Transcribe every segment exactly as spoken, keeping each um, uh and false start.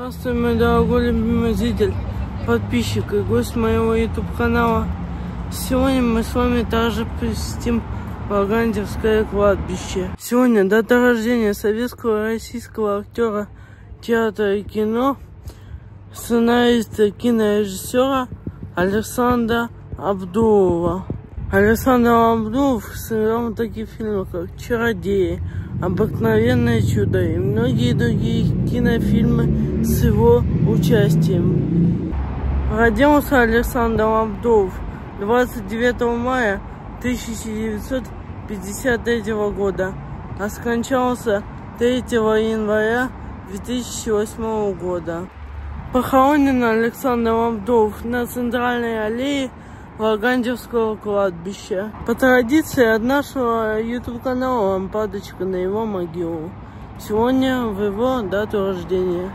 Здравствуй, мой дорогой любимый зритель, подписчик и гость моего YouTube канала. Сегодня мы с вами также посетим Варгандерское кладбище. Сегодня дата рождения советского и российского актера театра и кино, сценариста и кинорежиссера Александра Абдулова. Александр Абдулов сыграл такие фильмы, как «Чародеи», «Обыкновенное чудо» и многие другие кинофильмы с его участием. Родился Александр Абдулов двадцать девятого мая тысяча девятьсот пятьдесят третьего года, а скончался третьего января две тысячи восьмого года. Похоронен Александр Абдулов на центральной аллее Варгандерского кладбища. По традиции от нашего YouTube канала лампадочка на его могилу. Сегодня в его дату рождения.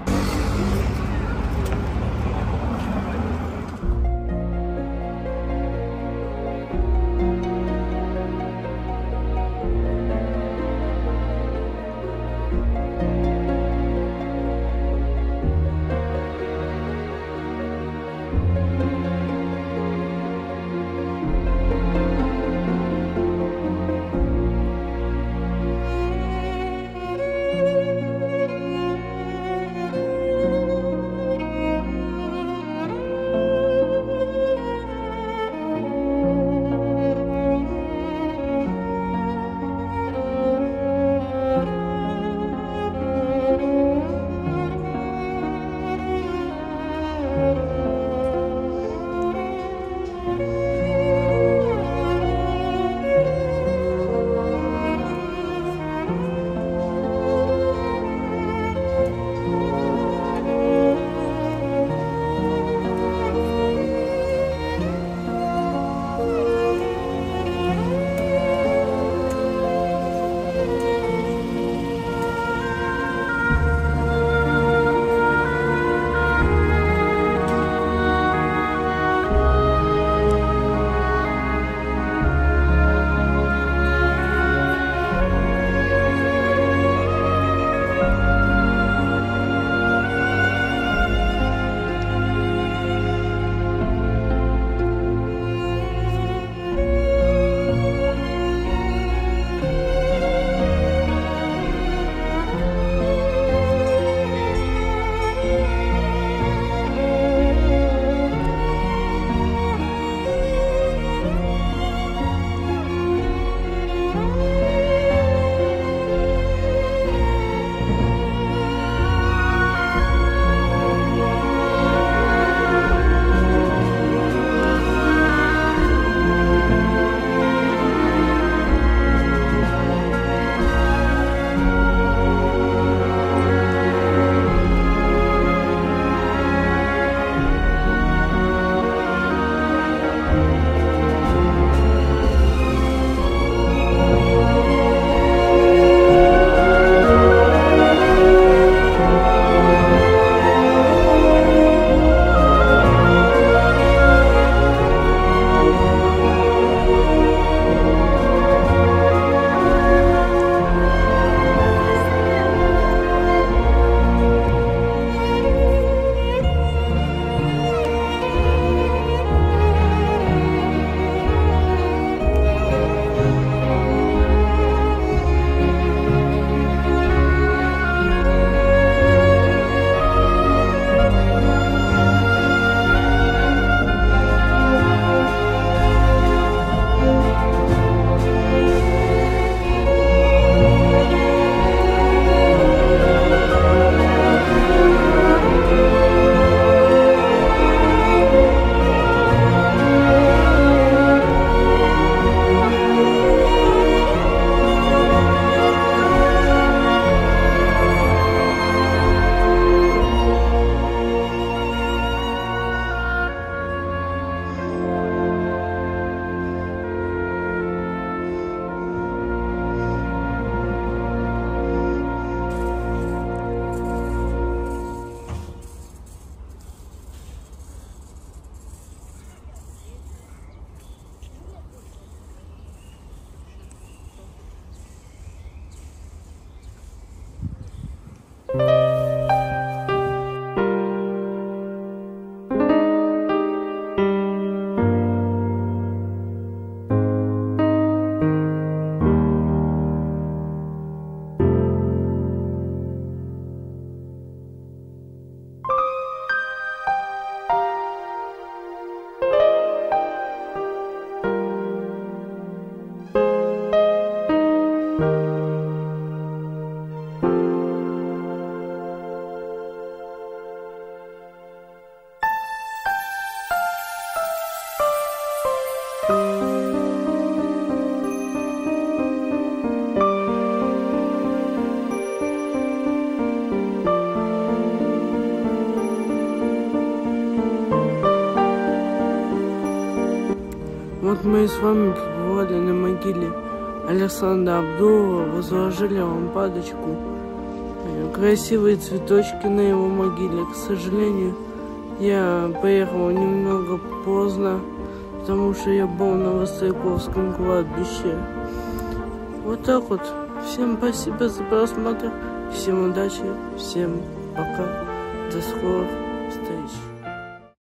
мы с вами побывали на могиле Александра Абдулова, возложили лампадочку, красивые цветочки на его могиле. К сожалению, я поехала немного поздно, потому что я был на Востряковском кладбище. Вот так вот. Всем спасибо за просмотр, всем удачи, всем пока, до скорых